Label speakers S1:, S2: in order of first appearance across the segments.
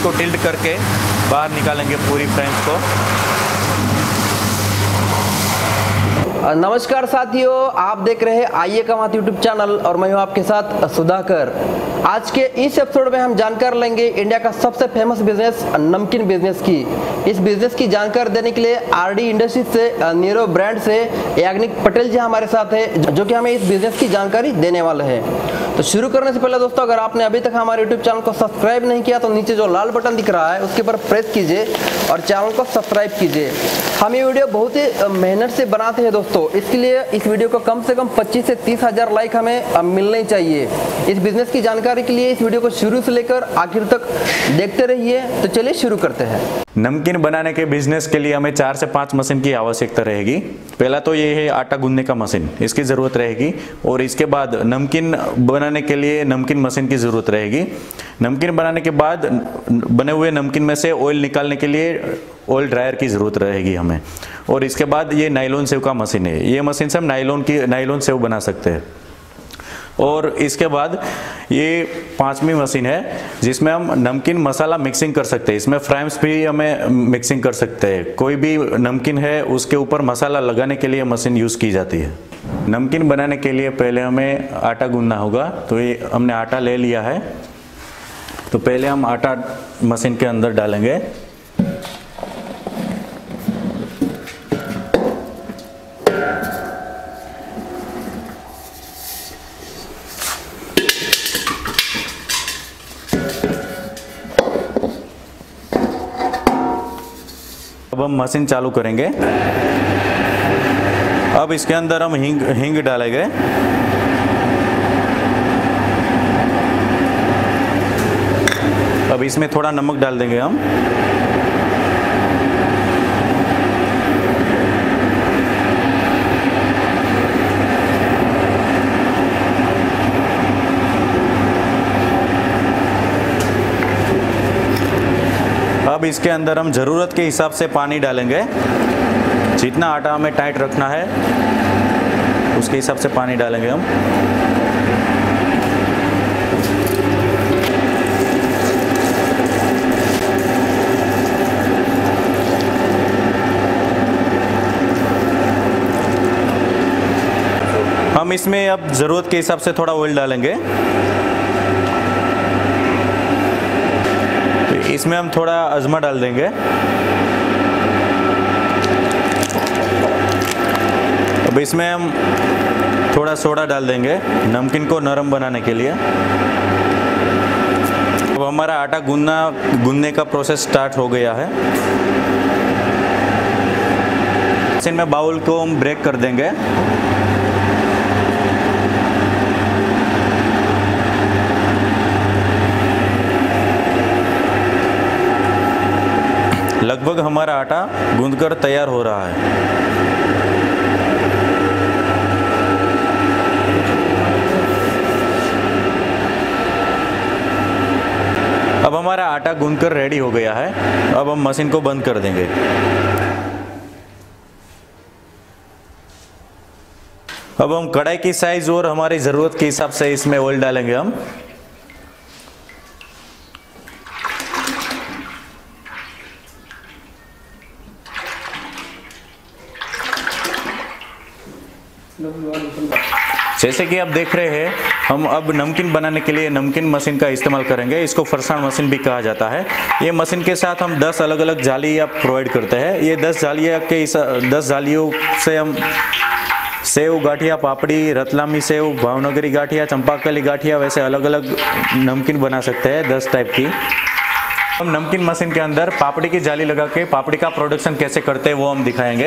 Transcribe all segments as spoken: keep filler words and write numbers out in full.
S1: इसको टिल्ट करके बाहर निकालेंगे पूरी फ्रेंच को।
S2: नमस्कार साथियों, आप देख रहे हैं आइए कमाते यूट्यूब चैनल और मैं हूं आपके साथ सुधाकर। आज के इस एपिसोड में हम जानकारी लेंगे इंडिया का सबसे फेमस बिजनेस नमकीन बिजनेस की। इस बिजनेस की जानकारी देने के लिए आरडी इंडस्ट्रीज से नीरो ब्रांड से याग्निक पटेल जी हमारे साथ है, जो कि हमें इस बिजनेस की जानकारी देने वाले हैं। तो शुरू करने से पहले दोस्तों, अगर आपने अभी तक हमारे यूट्यूब चैनल को सब्सक्राइब नहीं किया तो नीचे जो लाल बटन दिख रहा है उसके ऊपर प्रेस कीजिए और चैनल को सब्सक्राइब कीजिए। हम ये वीडियो बहुत ही मेहनत से बनाते हैं दोस्तों, इसके लिए इस वीडियो को कम से कम पच्चीस से तीस हजार लाइक हमें मिलने चाहिए। इस बिजनेस की जानकारी के लिए इस वीडियो को शुरू से लेकर आखिर तक देखते रहिए। तो चलिए शुरू करते हैं।
S1: नमकीन बनाने के बिजनेस के लिए हमें चार से पाँच मशीन की आवश्यकता रहेगी। पहला तो ये है आटा गूंदने का मशीन, इसकी ज़रूरत रहेगी। और इसके बाद नमकीन बनाने के लिए नमकीन मशीन की ज़रूरत रहेगी। नमकीन बनाने के बाद बने हुए नमकीन में से ऑयल निकालने के लिए ऑयल ड्रायर की ज़रूरत रहेगी हमें। और इसके बाद ये नायलॉन सेव का मशीन है, ये मशीन से हम नायलॉन की नायलॉन सेव बना सकते हैं। और इसके बाद ये पांचवी मशीन है जिसमें हम नमकीन मसाला मिक्सिंग कर सकते हैं। इसमें फ्राइम्स भी हमें मिक्सिंग कर सकते हैं। कोई भी नमकीन है उसके ऊपर मसाला लगाने के लिए मशीन यूज़ की जाती है। नमकीन बनाने के लिए पहले हमें आटा गूंदना होगा। तो ये हमने आटा ले लिया है, तो पहले हम आटा मशीन के अंदर डालेंगे। अब हम मशीन चालू करेंगे। अब इसके अंदर हम हींग हींग डालेंगे। अब इसमें थोड़ा नमक डाल देंगे हम। अब इसके अंदर हम ज़रूरत के हिसाब से पानी डालेंगे। जितना आटा हमें टाइट रखना है उसके हिसाब से पानी डालेंगे हम। हम इसमें अब ज़रूरत के हिसाब से थोड़ा ऑयल डालेंगे। इसमें हम थोड़ा अजमा डाल देंगे। अब इसमें हम थोड़ा सोडा डाल देंगे नमकीन को नरम बनाने के लिए। अब हमारा आटा गूंदना गूंदने का प्रोसेस स्टार्ट हो गया है। इसमें बाउल को हम ब्रेक कर देंगे। लगभग हमारा आटा गूंदकर तैयार हो रहा है। अब हमारा आटा गूंदकर रेडी हो गया है। अब हम मशीन को बंद कर देंगे। अब हम कढ़ाई की साइज और हमारी ज़रूरत के हिसाब से इसमें ऑयल डालेंगे हम। जैसे कि आप देख रहे हैं, हम अब नमकीन बनाने के लिए नमकीन मशीन का इस्तेमाल करेंगे। इसको फरसाण मशीन भी कहा जाता है। ये मशीन के साथ हम दस अलग अलग जालियाँ प्रोवाइड करते हैं। ये दस जालियाँ के दस जालियों से हम सेव, गाठिया, पापड़ी, रतलामी सेव, भावनगरी गाठिया, चंपाकली गाठिया, वैसे अलग अलग नमकीन बना सकते हैं दस टाइप की। हम नमकीन मशीन के अंदर पापड़ी की जाली लगा के पापड़ी का प्रोडक्शन कैसे करते हैं वो हम दिखाएंगे।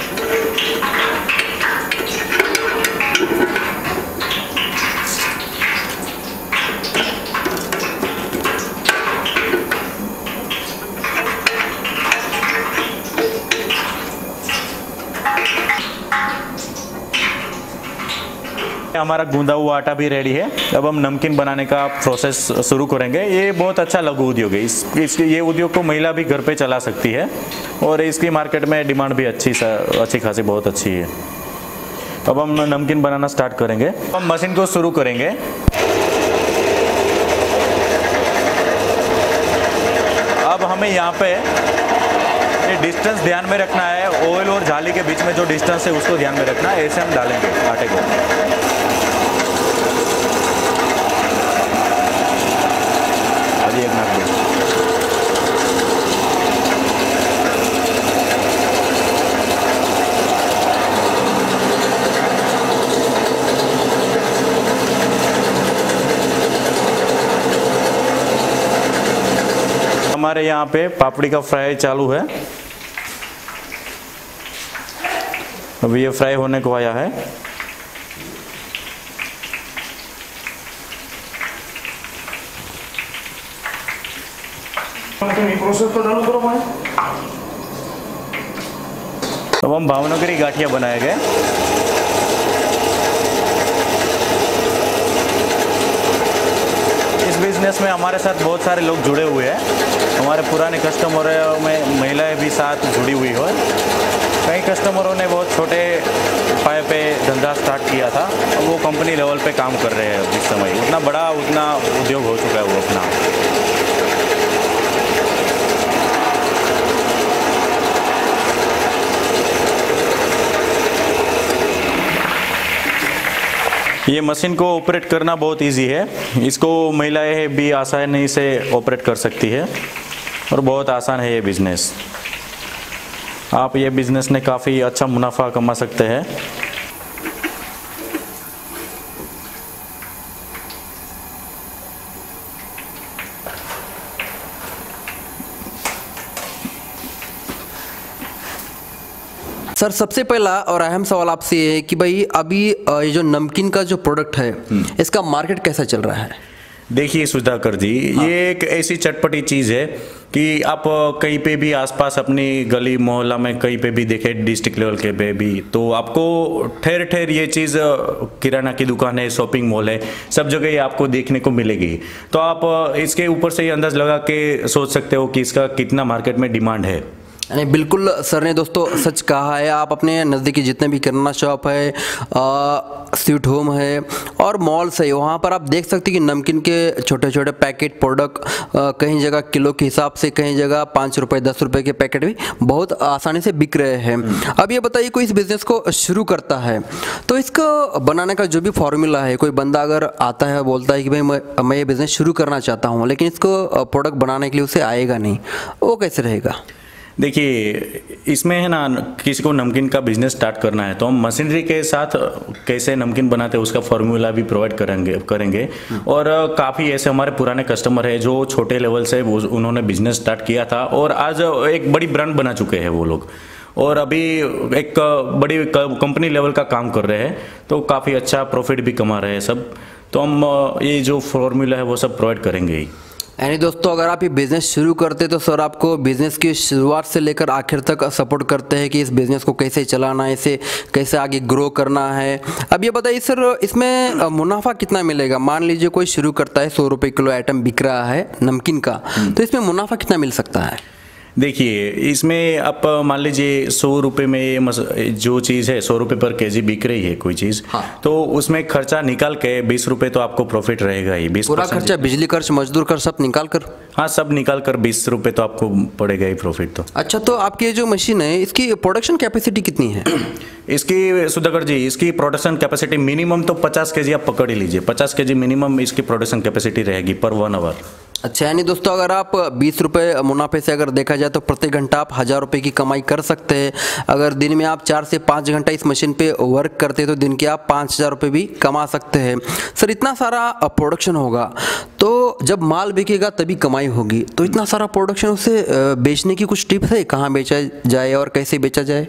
S1: हमारा गूंदा हुआ आटा भी रेडी है। अब हम नमकीन बनाने का प्रोसेस शुरू करेंगे। ये बहुत अच्छा लघु उद्योग है। इस, इस ये उद्योग को महिला भी घर पे चला सकती है और इसकी मार्केट में डिमांड भी अच्छी अच्छी खासी बहुत अच्छी है। अब हम नमकीन बनाना स्टार्ट करेंगे। हम मशीन को शुरू करेंगे। हमें यहाँ पे ये डिस्टेंस ध्यान में रखना है, ऑयल और जाली के बीच में जो डिस्टेंस है उसको ध्यान में रखना है। ऐसे हम डालेंगे आटे को। अभी एक मिनट हमारे यहाँ पे पापड़ी का फ्राई चालू है। अभी ये फ्राई होने को आया है। अब हम भावनगरी गाठिया बनाए गए। इस बिजनेस में हमारे साथ बहुत सारे लोग जुड़े हुए हैं। हमारे पुराने कस्टमरों में महिलाएं भी साथ जुड़ी हुई हो। कई कस्टमरों ने बहुत छोटे पाए पे धंधा स्टार्ट किया था, अब वो कंपनी लेवल पे काम कर रहे हैं इस समय। उतना बड़ा उतना उद्योग हो चुका है वो अपना। ये मशीन को ऑपरेट करना बहुत इजी है। इसको महिलाएं भी आसानी से ऑपरेट कर सकती है और बहुत आसान है ये बिज़नेस। आप ये बिज़नेस में काफ़ी अच्छा मुनाफा कमा सकते हैं।
S2: सर, सबसे पहला और अहम सवाल आपसे ये है कि भाई अभी ये जो नमकीन का जो प्रोडक्ट है इसका मार्केट कैसा चल रहा है?
S1: देखिए सुधाकर जी, हाँ। ये एक ऐसी चटपटी चीज़ है कि आप कहीं पे भी आसपास अपनी गली मोहल्ला में कहीं पे भी देखें, डिस्ट्रिक्ट लेवल के पे भी, तो आपको ठहर ठहर ये चीज़, किराना की दुकान है, शॉपिंग मॉल है, सब जगह ये आपको देखने को मिलेगी। तो आप इसके ऊपर से ये अंदाज लगा के सोच सकते हो कि इसका कितना मार्केट में डिमांड है।
S2: नहीं, बिल्कुल सर ने दोस्तों सच कहा है। आप अपने नज़दीकी जितने भी किराना शॉप है, स्वीट होम है और मॉल्स है, वहाँ पर आप देख सकते हैं कि नमकीन के छोटे छोटे पैकेट प्रोडक्ट कहीं जगह किलो के हिसाब से, कहीं जगह पाँच रुपये दस रुपये के पैकेट भी बहुत आसानी से बिक रहे हैं। अब ये बताइए, कोई इस बिज़नेस को शुरू करता है तो इसको बनाने का जो भी फॉर्मूला है, कोई बंदा अगर आता है बोलता है कि भाई मैं मैं ये बिज़नेस शुरू करना चाहता हूँ, लेकिन इसको प्रोडक्ट बनाने के लिए उसे आएगा नहीं, वो कैसे रहेगा?
S1: देखिए, इसमें है ना, किसी को नमकीन का बिजनेस स्टार्ट करना है तो हम मशीनरी के साथ कैसे नमकीन बनाते हैं उसका फॉर्मूला भी प्रोवाइड करेंगे करेंगे और काफ़ी ऐसे हमारे पुराने कस्टमर है जो छोटे लेवल से वो उन्होंने बिजनेस स्टार्ट किया था और आज एक बड़ी ब्रांड बना चुके हैं वो लोग, और अभी एक बड़ी कंपनी लेवल का काम कर रहे हैं, तो काफ़ी अच्छा प्रॉफिट भी कमा रहे हैं सब। तो हम ये जो फॉर्मूला है वो सब प्रोवाइड करेंगे ही।
S2: यानी दोस्तों, अगर आप ये बिज़नेस शुरू करते तो सर आपको बिज़नेस की शुरुआत से लेकर आखिर तक सपोर्ट करते हैं कि इस बिज़नेस को कैसे चलाना है, इसे कैसे आगे ग्रो करना है। अब ये बताइए सर, इसमें मुनाफा कितना मिलेगा? मान लीजिए कोई शुरू करता है, सौ रुपये किलो आइटम बिक रहा है नमकीन का, तो इसमें मुनाफा कितना मिल सकता है?
S1: देखिए, इसमें आप मान लीजिए सौ रुपये में ये जो चीज़ है सौ रुपये पर केजी बिक रही है कोई चीज़, हाँ। तो उसमें खर्चा निकाल के बीस रुपये तो आपको प्रॉफिट रहेगा ही। बीस
S2: पूरा खर्चा, बिजली खर्च, मजदूर खर्च सब निकाल कर,
S1: हाँ सब निकाल कर बीस रुपये तो आपको पड़ेगा ही प्रॉफिट तो।
S2: अच्छा, तो आपकी ये जो मशीन है इसकी प्रोडक्शन कैपेसिटी कितनी है?
S1: इसकी सुधाकर जी, इसकी प्रोडक्शन कैपेसिटी मिनिमम तो पचास के जी आप पकड़ ही लीजिए। पचास के जी मिनिमम इसकी प्रोडक्शन कैपेसिटी रहेगी पर वन आवर।
S2: अच्छा, यानी दोस्तों अगर आप बीस रुपये मुनाफे से अगर देखा जाए तो प्रति घंटा आप हज़ार रुपये की कमाई कर सकते हैं। अगर दिन में आप चार से पाँच घंटा इस मशीन पे वर्क करते हैं तो दिन के आप पाँच हज़ार रुपये भी कमा सकते हैं। सर, इतना सारा प्रोडक्शन होगा तो जब माल बिकेगा तभी कमाई होगी, तो इतना सारा प्रोडक्शन उसे बेचने की कुछ टिप्स है, कहाँ बेचा जाए और कैसे बेचा जाए?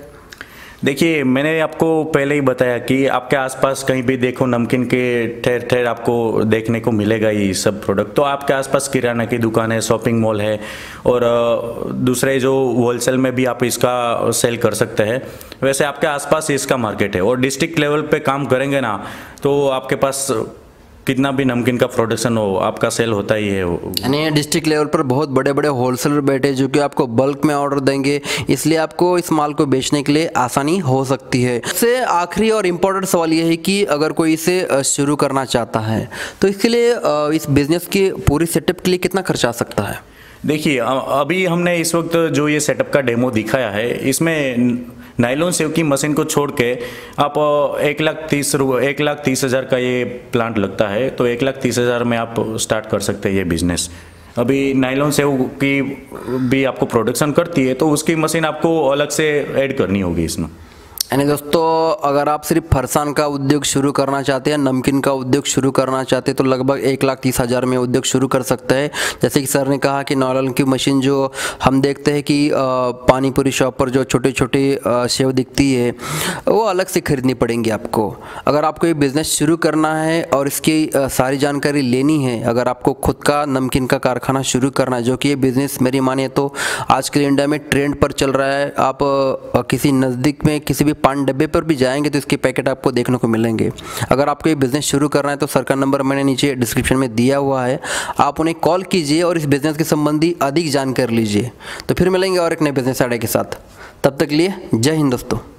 S1: देखिए, मैंने आपको पहले ही बताया कि आपके आसपास कहीं भी देखो नमकीन के ठहर ठहर आपको देखने को मिलेगा ये सब प्रोडक्ट। तो आपके आसपास किराना की दुकान है, शॉपिंग मॉल है और दूसरे जो होलसेल में भी आप इसका सेल कर सकते हैं। वैसे आपके आसपास इसका मार्केट है और डिस्ट्रिक्ट लेवल पे काम करेंगे ना तो आपके पास कितना भी नमकीन का प्रोडक्शन हो आपका सेल होता ही है।
S2: यानी डिस्ट्रिक्ट लेवल पर बहुत बड़े बड़े होलसेलर बैठे जो कि आपको बल्क में ऑर्डर देंगे, इसलिए आपको इस माल को बेचने के लिए आसानी हो सकती है। इससे आखिरी और इम्पोर्टेंट सवाल ये है कि अगर कोई इसे शुरू करना चाहता है तो इसके लिए इस बिज़नेस की पूरी सेटअप के लिए कितना खर्चा आ सकता है?
S1: देखिए अभी हमने इस वक्त जो ये सेटअप का डेमो दिखाया है, इसमें नायलॉन सेव की मशीन को छोड़ के आप एक लाख तीस एक लाख तीस हज़ार का ये प्लांट लगता है, तो एक लाख तीस हज़ार में आप स्टार्ट कर सकते हैं ये बिजनेस। अभी नायलॉन सेव की भी आपको प्रोडक्शन करती है, तो उसकी मशीन आपको अलग से ऐड करनी होगी इसमें।
S2: यानी दोस्तों, अगर आप सिर्फ फरसान का उद्योग शुरू करना चाहते हैं, नमकीन का उद्योग शुरू करना चाहते हैं, तो लगभग एक लाख तीस हज़ार में उद्योग शुरू कर सकते हैं। जैसे कि सर ने कहा कि नायलॉन की मशीन जो हम देखते हैं कि पानी पूरी शॉप पर जो छोटे छोटे सेव दिखती है, वो अलग से खरीदनी पड़ेंगी आपको। अगर आपको ये बिज़नेस शुरू करना है और इसकी सारी जानकारी लेनी है, अगर आपको खुद का नमकीन का कारखाना शुरू करना है, जो कि ये बिज़नेस मेरी मानिए तो आजकल इंडिया में ट्रेंड पर चल रहा है। आप किसी नज़दीक में किसी भी पान डब्बे पर भी जाएंगे तो इसके पैकेट आपको देखने को मिलेंगे। अगर आपको ये बिज़नेस शुरू करना है तो सर का नंबर मैंने नीचे डिस्क्रिप्शन में दिया हुआ है, आप उन्हें कॉल कीजिए और इस बिज़नेस के संबंधी अधिक जानकारी लीजिए। तो फिर मिलेंगे और एक नए बिज़नेस आइडिया के साथ, तब तक लिए जय हिंद दोस्तों।